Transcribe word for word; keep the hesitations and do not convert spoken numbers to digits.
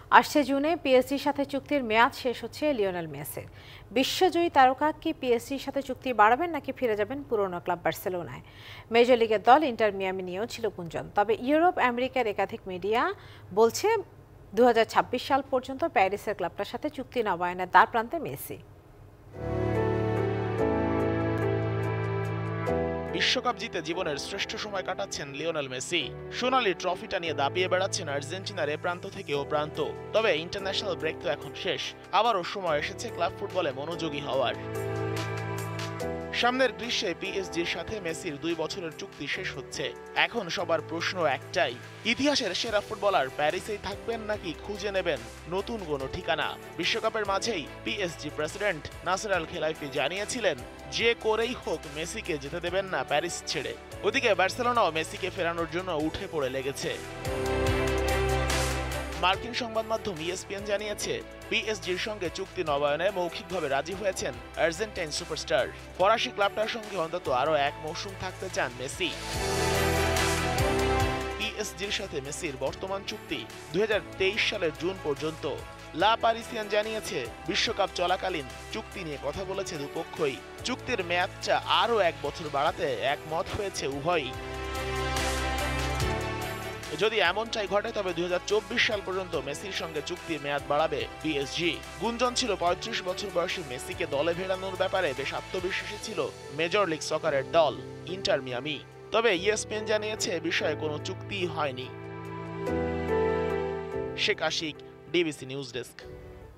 আসছে জুনে পিএসজির সাথে চুক্তির মেয়াদ শেষ হচ্ছে লিওনেল মেসির। বিশ্বজয়ী তারকা কি পিএসজির সাথে চুক্তি বাড়াবেন নাকি ফিরে যাবেন পুরনো ক্লাব বার্সেলোনায়? মেজর লিগের দল ইন্টার মিয়ামি নিয়েও ছিল গুঞ্জন, তবে ইউরোপ আমেরিকার একাধিক মিডিয়া বলছে দু হাজার ছাব্বিশ সাল পর্যন্ত প্যারিসের ক্লাবটার সাথে চুক্তি নবায়নের দ্বার প্রান্তে মেসি। বিশ্বকাপ জিতে জীবনের শ্রেষ্ঠ সময় কাটাচ্ছেন লিওনেল মেসি। সোনালি ট্রফিটা নিয়ে দাপিয়ে বেড়াচ্ছেন আর্জেন্টিনার এ প্রান্ত থেকে ও প্রান্ত। তবে ইন্টারন্যাশনাল ব্রেক তো এখন শেষ, আবারও সময় এসেছে ক্লাব ফুটবলে মনোযোগী হওয়ার। সামনের গ্রীষ্মে পিএসজির সাথে মেসির দুই বছরের চুক্তি শেষ হচ্ছে। এখন সবার প্রশ্ন একটাই, ইতিহাসের সেরা ফুটবলার প্যারিসেই থাকবেন নাকি খুঁজে নেবেন নতুন কোনো ঠিকানা? বিশ্বকাপের মাঝেই PSG president Nasser Al Khelaifi জানিয়েছিলেন যে করেই হোক মেসিকে যেতে দেবেন না প্যারিস ছেড়ে। ওদিকে বার্সেলোনাও মেসিকে ফেরানোর জন্য উঠে পড়ে লেগেছে। মার্কিন সংবাদ মাধ্যম ইএসপিএন জানিয়েছে পিএসজির সঙ্গে চুক্তি নবায়নে মৌখিকভাবে রাজি হয়েছেন আর্জেন্টাইন সুপারস্টার। ফরাসি ক্লাবটার সঙ্গে অন্তত আরও এক মৌসুম থাকতে চান মেসি। পিএসজির সাথে মেসির বর্তমান চুক্তি দুই হাজার তেইশ সালের জুন পর্যন্ত। লা পারিসিয়ান জানিয়েছে বিশ্বকাপ চলাকালীন চুক্তি নিয়ে কথা বলেছে দুপক্ষই। চুক্তির মেয়াদটা আরও এক বছর বাড়াতে একমত হয়েছে উভয়ই। যদি এমনটাই ঘটে তবে দুই হাজার চব্বিশ সাল পর্যন্ত মেসির সঙ্গে চুক্তির মেয়াদ বাড়াবে পিএসজি। গুঞ্জন ছিল পঁয়ত্রিশ বছর বয়সী মেসিকে দলে ফেরানোর ব্যাপারে বেশ আত্মবিশ্বাসী ছিল মেজর লিগ সকারের দল ইন্টার মিয়ামি। তবে ইএসপিএন জানিয়েছে এ বিষয়ে কোনো চুক্তিই হয়নি। Sheikh Ashiq, DBC news desk.